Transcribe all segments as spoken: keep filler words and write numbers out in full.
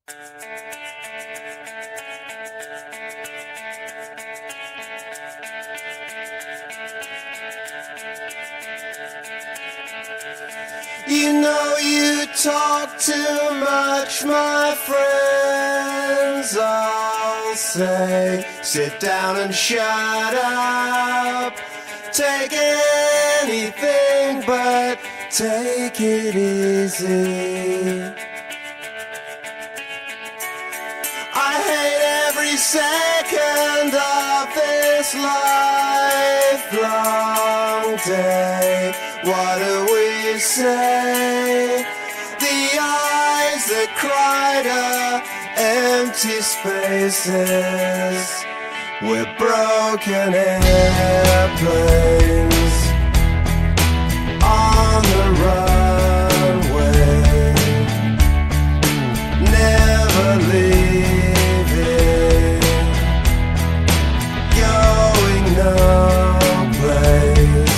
You know you talk too much, my friends. I'll say, sit down and shut up. Take anything, but take it easy. I hate every second of this lifelong day. What do we say? The eyes that cried are empty spaces. We're broken airplanes on the runway, never leaving, going no place.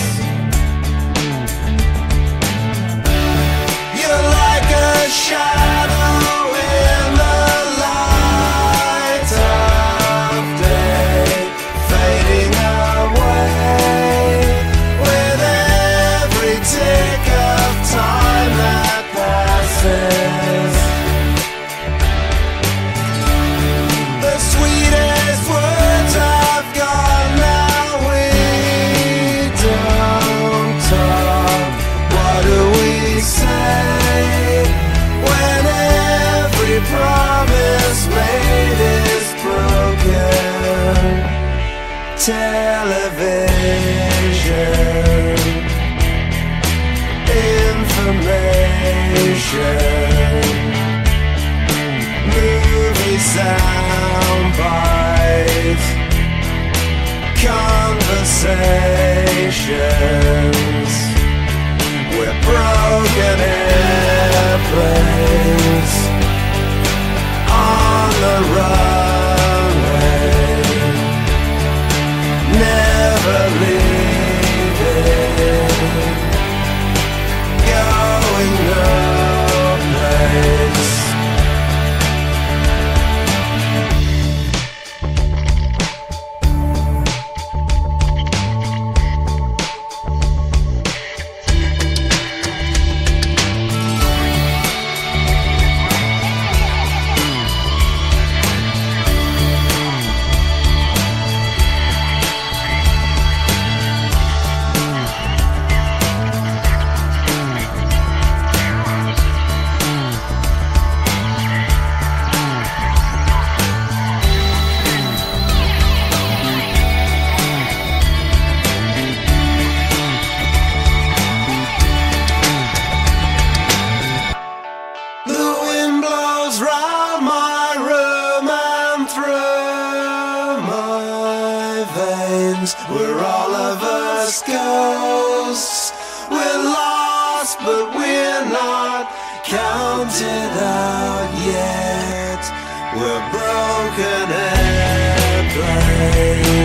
You're like a shadow in the light of day, fading away with every tick of time that passes. The sweetest words I've got now, we don't talk. What do we say when every promise made is broken? Television, information, movie sound bites, conversations. We're broken airplanes on the runway, never leaving, going no place. We're all of us ghosts. We're lost, but we're not counted out yet. We're broken airplanes.